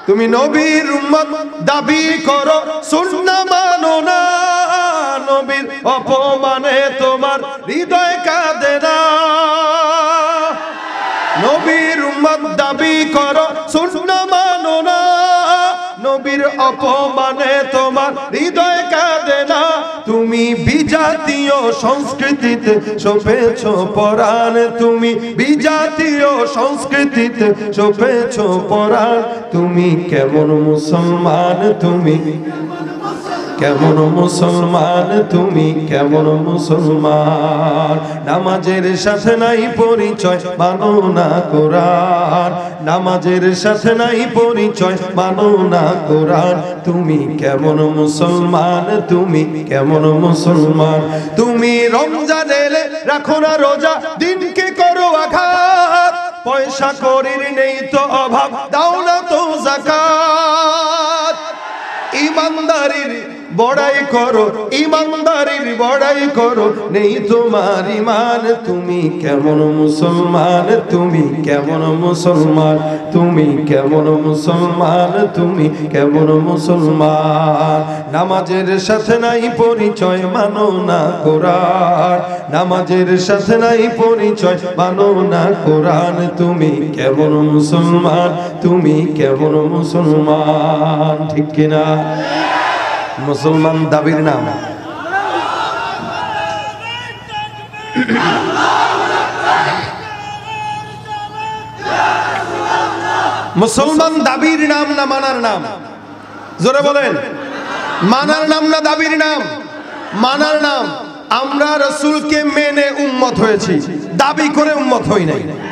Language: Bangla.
তুমি নবীর উম্মত দাবি করো সুন্নাহ মানো না, নবীর অপমানে তোমার হৃদয় কাঁদে না। নবীর উম্মত দাবি করো সুন্নাহ মানো না, নবীর অপমানে তোমার হৃদয় কাঁদে না। তুমি বিজাতীয় সংস্কৃতিতে সপেছো পরাণ, তুমি বিজাতীয় সংস্কৃতিতে সপেছো পরাণ। তুমি কেমন মুসলমান, তুমি কেমন মুসলমান, তুমি কেমন মুসলমান। নামাজের সাথে নাই পরিচয়, মানো না কোরআন। নামাজের সাথে নাই পরিচয়, মানো না কোরআন। তুমি কেমন মুসলমান, তুমি কেমন মুসলমান। তুমি রমজান এলে রাখো না রোজা, দিনকে করো আঘাত। পয়সা করির নেই তো অভাব, দাও না তো যাকাত। ইমানদারির বড়াই করো, ইমানদারির বড়াই করো, নেই তোমার ঈমান। তুমি কেমন মুসলমান, তুমি কেমন মুসলমান, তুমি কেমন মুসলমান, তুমি কেমন মুসলমান। নামাজের সাথে নাই পরিচয়, মানো না কোরআন। নামাজের সাথে নাই পরিচয়, মানো না কোরআন। তুমি কেমন মুসলমান, তুমি কেমন মুসলমান। ঠিক কিনা? মুসলমান দাবির নাম। মুসলমান দাবির নাম না মানার নাম? জোরে বলেন। মানার নাম না দাবির নাম? মানার নাম। আমরা রাসূলকে মেনে উম্মত হয়েছি, দাবি করে উম্মত হই নাই।